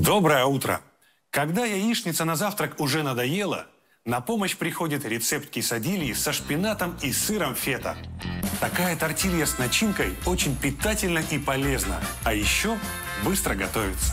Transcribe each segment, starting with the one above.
Доброе утро! Когда яичница на завтрак уже надоела, на помощь приходит рецепт кесадильи со шпинатом и сыром фета. Такая тортилья с начинкой очень питательна и полезна, а еще быстро готовится.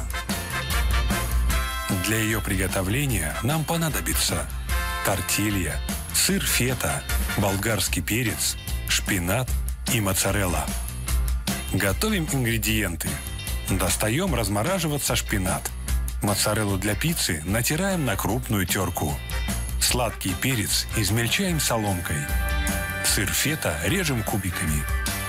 Для ее приготовления нам понадобится тортилья, сыр фета, болгарский перец, шпинат и моцарелла. Готовим ингредиенты. Достаем размораживаться шпинат. Моцареллу для пиццы натираем на крупную терку. Сладкий перец измельчаем соломкой. Сыр фета режем кубиками.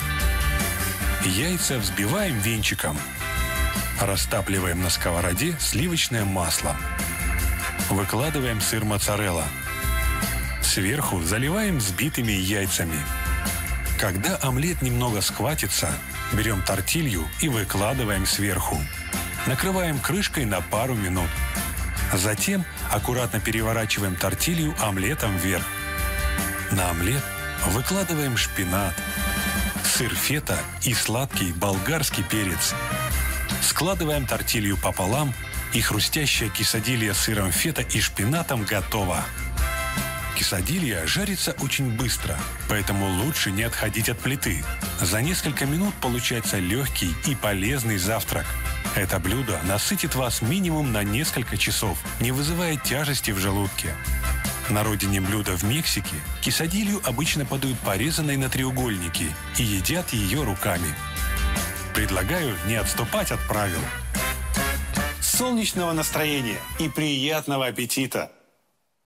Яйца взбиваем венчиком. Растапливаем на сковороде сливочное масло. Выкладываем сыр моцарелла. Сверху заливаем взбитыми яйцами. Когда омлет немного схватится, берем тортилью и выкладываем сверху. Накрываем крышкой на пару минут. Затем аккуратно переворачиваем тортилью омлетом вверх. На омлет выкладываем шпинат, сыр фета и сладкий болгарский перец. Складываем тортилью пополам, и хрустящая кесадилья с сыром фета и шпинатом готова. Кесадилья жарится очень быстро, поэтому лучше не отходить от плиты. За несколько минут получается легкий и полезный завтрак. Это блюдо насытит вас минимум на несколько часов, не вызывая тяжести в желудке. На родине блюда в Мексике кесадилью обычно подают порезанной на треугольники и едят ее руками. Предлагаю не отступать от правил. Солнечного настроения и приятного аппетита!